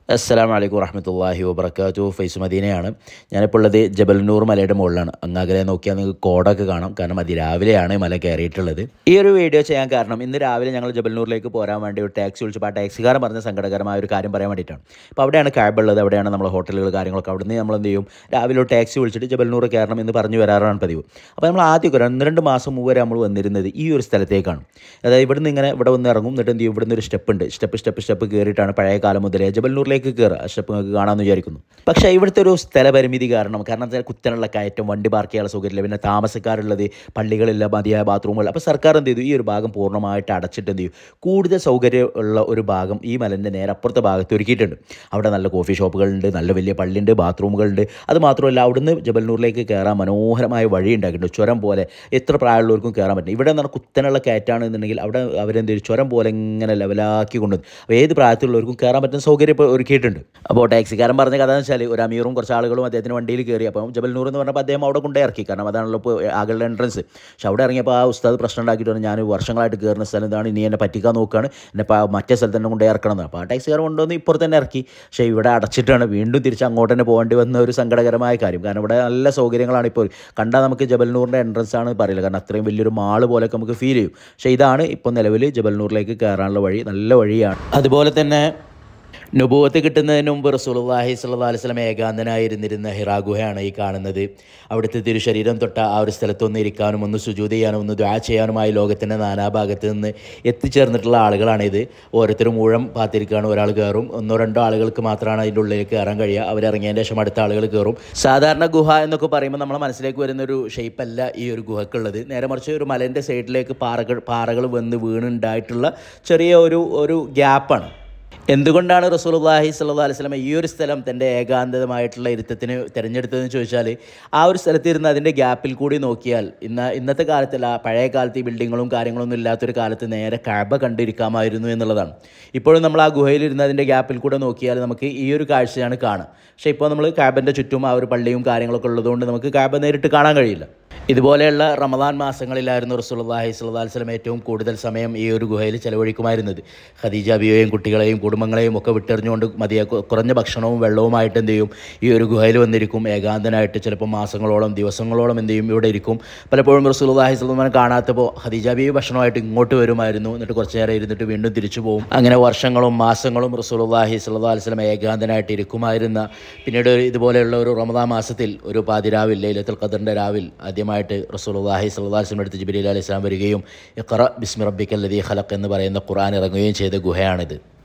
അസ്സലാമു അലൈക്കും വറഹ്മത്തുള്ളാഹി വബറകാതുഹു. ഫൈസ് മദീനയാണ്. ഞാനിപ്പോൾ ഉള്ളത് ജബൽ നൂർ മലയുടെ മുകളിലാണ്. അങ്ങകലെ നോക്കിയാൽ നിങ്ങൾക്ക് കോടൊക്കെ കാണാം. കാരണം അതിരാവിലെയാണ് മല കയറിയിട്ടുള്ളത്. ഈ ഒരു വീഡിയോ ചെയ്യാൻ കാരണം ഇന്ന് രാവിലെ ഞങ്ങൾ ജബൽ നൂറിലേക്ക് പോരാൻ വേണ്ടി ഒരു ടാക്സി വിളിച്ചപ്പോൾ ആ ടാക്സിക്കാരൻ പറഞ്ഞ സങ്കടകരമായ ഒരു കാര്യം പറയാൻ വേണ്ടിയിട്ടാണ്. അപ്പോൾ അവിടെയാണ് ക്യാബ് ഉള്ളത്, അവിടെയാണ് നമ്മുടെ ഹോട്ടലുകൾ കാര്യങ്ങളൊക്കെ. അവിടുന്ന് നമ്മൾ എന്ത് ചെയ്യും, രാവിലെ ഒരു ടാക്സി വിളിച്ചിട്ട് ജബൽ നൂർ കയറണം എന്ന് പറഞ്ഞു വരാറാണ് പതിവ്. അപ്പോൾ നമ്മൾ ആദ്യമൊക്കെ 1-2 മാസം മുമ്പ് വരെ നമ്മൾ വന്നിരുന്നത് ഈ ഒരു സ്ഥലത്തേക്കാണ്. അതായത് ഇവിടുന്ന് ഇങ്ങനെ ഇവിടെ വന്ന് ഇറങ്ങും, എന്നിട്ട് എന്ത് ചെയ്യും, ഇവിടുന്ന് ഒരു സ്റ്റെപ്പ് ഉണ്ട്, സ്റ്റെപ്പ് കയറിയിട്ടാണ് പഴയ കാലം മുതലേ ജബൽ നൂറിലേക്ക് കയറുക. ആ സ്റ്റെപ്പ് നിങ്ങൾക്ക് കാണാമെന്ന് വിചാരിക്കുന്നു. പക്ഷേ ഇവിടുത്തെ ഒരു സ്ഥലപരിമിതി കാരണം കുത്തനുള്ള കയറ്റം, വണ്ടി പാർക്ക് ചെയ്യാനുള്ള സൗകര്യമില്ല, പിന്നെ താമസക്കാരുള്ളത്, പള്ളികളില്ല, മതിയായ ബാത്റൂമുകൾ. അപ്പോൾ സർക്കാർ എന്ത് ചെയ്തു, ഈ ഒരു ഭാഗം പൂർണ്ണമായിട്ട് അടച്ചിട്ട് എന്ത് ചെയ്യും, കൂടുതൽ സൗകര്യമുള്ള ഒരു ഭാഗം ഈ മലൻ്റെ നേരെ അപ്പുറത്തെ ഭാഗത്ത് ഒരുക്കിയിട്ടുണ്ട്. അവിടെ നല്ല കോഫി ഷോപ്പുകളുണ്ട്, നല്ല വലിയ പള്ളിയുണ്ട്, ബാത്റൂമുകളുണ്ട്. അത് മാത്രമല്ല അവിടുന്ന് ജബൽനൂറിലേക്ക് കയറാൻ മനോഹരമായ വഴി ഉണ്ടാക്കിയിട്ടുണ്ട്. ചുരം പോലെ എത്ര പ്രായമുള്ളവർക്കും കയറാൻ പറ്റും. ഇവിടെ നിന്ന് കുത്തനുള്ള കയറ്റാണെന്നുണ്ടെങ്കിൽ അവിടെ അവരെന്ത് ചെയ്യും, ചുരം പോലെ ഇങ്ങനെ ലെവലാക്കി കൊണ്ടുവന്നു. അപ്പോൾ ഏത് പ്രായത്തിലുള്ളവർക്കും കയറാൻ പറ്റുന്ന സൗകര്യം ഇപ്പോൾ ഒരുക്കിയിട്ടുണ്ട്. അപ്പോൾ ടാക്സിക്കാരൻ പറഞ്ഞ കഥ എന്ന് വെച്ചാൽ ഒരു അമീറും കുറച്ച് ആളുകളും അദ്ദേഹത്തിന് വണ്ടിയിൽ കയറി. അപ്പം ജബൽനൂർ എന്ന് പറഞ്ഞപ്പോൾ അദ്ദേഹം അവിടെ കൊണ്ടേ ഇറക്കി, കാരണം അതാണല്ലോ ഇപ്പോൾ ആകളുടെ എൻട്രൻസ്. പക്ഷെ അവിടെ ഇറങ്ങിയപ്പോൾ ആ ഉസ്താദ് പ്രശ്നം ഉണ്ടാക്കിയിട്ട് പറഞ്ഞു, ഞാൻ വർഷങ്ങളായിട്ട് കയറുന്ന സ്ഥലം ഇതാണ്, ഇനി എന്നെ പറ്റിക്കാൻ നോക്കുകയാണ്, എന്നെ മറ്റേ സ്ഥലത്ത് തന്നെ കൊണ്ടേ ഇറക്കണം എന്ന്. അപ്പോൾ ആ ടാക്സിക്കാരൻ കൊണ്ടുവന്ന് ഇപ്പുറത്ത് തന്നെ ഇറക്കി. പക്ഷേ ഇവിടെ അടച്ചിട്ടാണ്, വീണ്ടും തിരിച്ച് അങ്ങോട്ട് തന്നെ പോകേണ്ടി വന്ന ഒരു സങ്കടകരമായ കാര്യം. കാരണം ഇവിടെ നല്ല സൗകര്യങ്ങളാണ്. ഇപ്പോൾ കണ്ടാൽ നമുക്ക് ജബൽനൂറിൻ്റെ എൻട്രൻസ് ആണ് പറയില്ല, കാരണം അത്രയും വലിയൊരു മാള് പോലെയൊക്കെ നമുക്ക് ഫീൽ ചെയ്യും. പക്ഷേ ഇതാണ് ഇപ്പോൾ നിലവിൽ ജബൽനൂറിലേക്ക് കയറാനുള്ള വഴി. നല്ല വഴിയാണ്. അതുപോലെ തന്നെ നുബുവത്ത് കിട്ടുന്നതിന് മുമ്പ് റസൂലുള്ളാഹി സ്വല്ലല്ലാഹു അലൈഹി വസല്ലം ഏകാന്തനായിരുന്നിരുന്ന ഹിറാ ഗുഹയാണ് ഈ കാണുന്നത്. അവിടുത്തെ തിരുശരീരം തൊട്ട ആ ഒരു സ്ഥലത്തൊന്ന് ഇരിക്കാനും ഒന്ന് സുജൂദ് ചെയ്യാനും ഒന്ന് ദുആ ചെയ്യാനുമായി ലോകത്തിൻ്റെ നാനാഭാഗത്ത് നിന്ന് എത്തിച്ചേർന്നിട്ടുള്ള ആളുകളാണിത്. ഓരോരുത്തരും ഊഴം പാത്തിരിക്കുകയാണ്. ഒരാൾ കയറും, 1-2 ആളുകൾക്ക് മാത്രമാണ് അതിൻ്റെ ഉള്ളിലേക്ക് കയറാൻ കഴിയുക. അവരിറങ്ങിയതിന് ശേഷം അടുത്ത ആളുകൾ കയറും. സാധാരണ ഗുഹ എന്നൊക്കെ പറയുമ്പോൾ നമ്മളെ മനസ്സിലേക്ക് വരുന്നൊരു ഷേപ്പല്ല ഈ ഒരു ഗുഹക്കുള്ളത്. നേരെ മറിച്ച് ഒരു മലേൻ്റെ സൈഡിലേക്ക് പാറകൾ വന്ന് വീണുണ്ടായിട്ടുള്ള ചെറിയ ഒരു ഗ്യാപ്പാണ്. എന്തുകൊണ്ടാണ് റസൂലുള്ളാഹി സ്വല്ലല്ലാഹു അലൈഹി വസല്ലം ഈ ഒരു സ്ഥലം തൻ്റെ ഏകാന്തമായിട്ടുള്ള ഇരുത്തത്തിന് തിരഞ്ഞെടുത്തതെന്ന് ചോദിച്ചാൽ, ആ ഒരു സ്ഥലത്തിരുന്ന് അതിൻ്റെ ഗ്യാപ്പിൽ കൂടി നോക്കിയാൽ ഇന്നത്തെ കാലത്തല്ല, പഴയ കാലത്ത് ഈ ബിൽഡിങ്ങുകളും കാര്യങ്ങളൊന്നും ഇല്ലാത്തൊരു കാലത്ത് നേരെ കഅബ കണ്ടിരിക്കാമായിരുന്നു എന്നുള്ളതാണ്. ഇപ്പോഴും നമ്മൾ ആ ഗുഹയിലിരുന്ന് അതിൻ്റെ ഗ്യാപ്പിൽ കൂടെ നോക്കിയാൽ നമുക്ക് ഈ ഒരു കാഴ്ചയാണ് കാണുക. പക്ഷേ ഇപ്പോൾ നമ്മൾ കഅബൻ്റെ ചുറ്റും ആ ഒരു പള്ളിയും കാര്യങ്ങളൊക്കെ ഉള്ളതുകൊണ്ട് നമുക്ക് കഅബ നേരിട്ട് കാണാൻ കഴിയില്ല. ഇതുപോലെയുള്ള റമദാൻ മാസങ്ങളിലായിരുന്നു റസൂലുള്ളാഹി സ്വല്ലല്ലാഹു അലൈഹി വസല്ലം ഏറ്റവും കൂടുതൽ സമയം ഈ ഒരു ഗുഹയിൽ ചെലവഴിക്കുമായിരുന്നത്. ഖദീജ ബിവിയെയും കുട്ടികളെയും കുടുംബങ്ങളെയും ഒക്കെ വിട്ടെറിഞ്ഞുകൊണ്ട് കുറഞ്ഞ ഭക്ഷണവും വെള്ളവുമായിട്ട് എന്ത് ചെയ്യും, ഈ ഒരു ഗുഹയിൽ വന്നിരിക്കും. ഏകാന്തനായിട്ട് ചിലപ്പോൾ മാസങ്ങളോളം ദിവസങ്ങളോളം എന്ത് ചെയ്യും, ഇവിടെ ഇരിക്കും. പലപ്പോഴും റസൂലുള്ളാഹി സ്വല്ലല്ലാഹു അലൈഹി വസല്ലം കാണാത്തപ്പോൾ ഖദീജ ബിവി ഭക്ഷണമായിട്ട് ഇങ്ങോട്ട് വരുമായിരുന്നു. എന്നിട്ട് കുറച്ച് നേരം ഇരുന്നിട്ട് വീണ്ടും തിരിച്ചു പോകും. അങ്ങനെ വർഷങ്ങളും മാസങ്ങളും റസൂലുള്ളാഹി സ്വല്ലല്ലാഹു അലൈഹി വസല്ലം ഏകാന്തനായിട്ട് ഇരിക്കുമായിരുന്ന. പിന്നീട് ഇതുപോലെയുള്ള ഒരു റമദാൻ മാസത്തിൽ ഒരു പാതിരാവിൽ, ലൈലത്തുൽ ഖദറിൻ്റെ രാവിൽ ആദ്യമായിട്ട് റസൂലുള്ളാഹി സ്വല്ലല്ലാഹു അലൈഹി വസല്ലം അടുത്ത് ജിബ്രീൽ അലൈഹിസ്സലാം വരികയും ഇഖ്റ ബിസ്മി റബ്ബിക്കൽ ലദീ ഖലഖ് എന്ന് പറയുന്ന ഖുർആൻ ഇറങ്ങുകയും ചെയ്ത ഗുഹയാണിത്.